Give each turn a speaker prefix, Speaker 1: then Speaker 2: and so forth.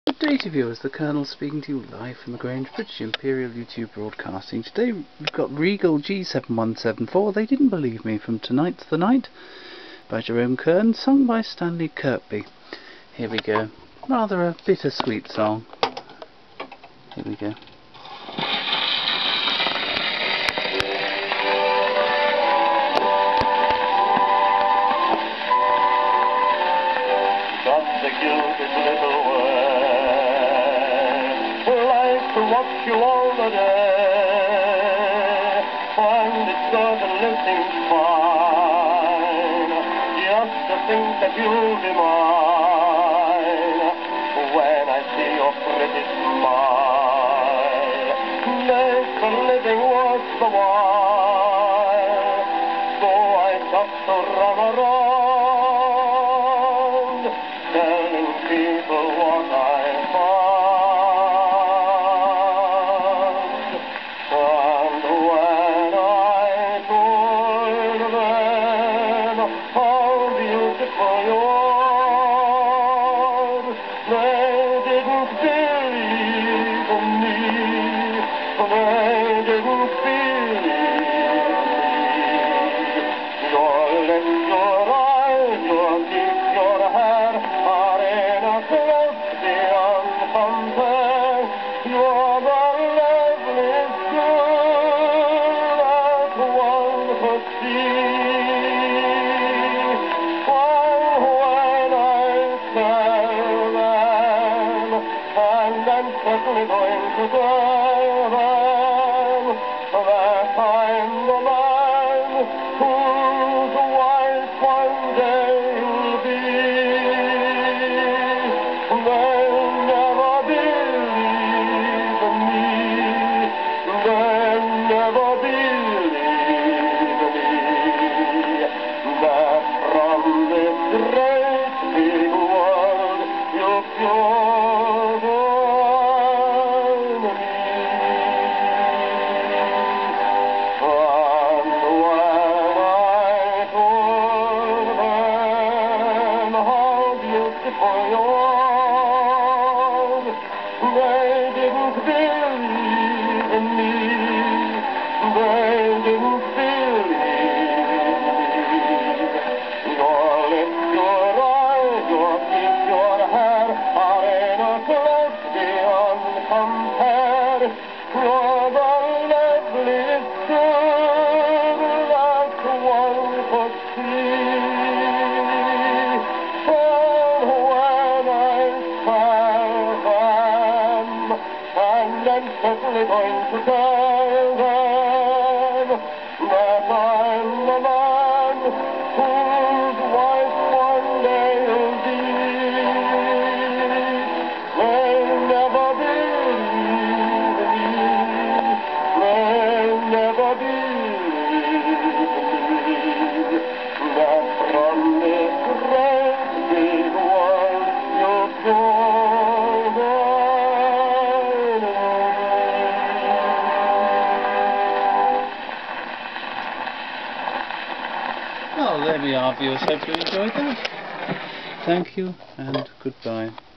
Speaker 1: Good day to viewers, the Colonel speaking to you live from the Grange, British Imperial YouTube Broadcasting. Today we've got Regal G7174, They Didn't Believe Me, from Tonight's the Night by Kern, sung by Stanley Kirkby. Here we go. Rather a bittersweet song. Here we go.
Speaker 2: Just a gilded little to watch you all the day, and it's good and living fine, just to think that you'll be mine, when I see your pretty smile, makes the living worth the while, so I just to run around, telling people what I find. Certainly going to tell them that I'm the man whose wife one day will be. They'll never believe me. They'll never believe me. That from this great big world you're pure. I'm certainly going to tell them that I'm the man whose wife one day will be. They'll never believe me. They'll never believe me. That from this great big world you'll go.
Speaker 1: Well, there we are, viewers. Hope you enjoyed that. Thank you and goodbye.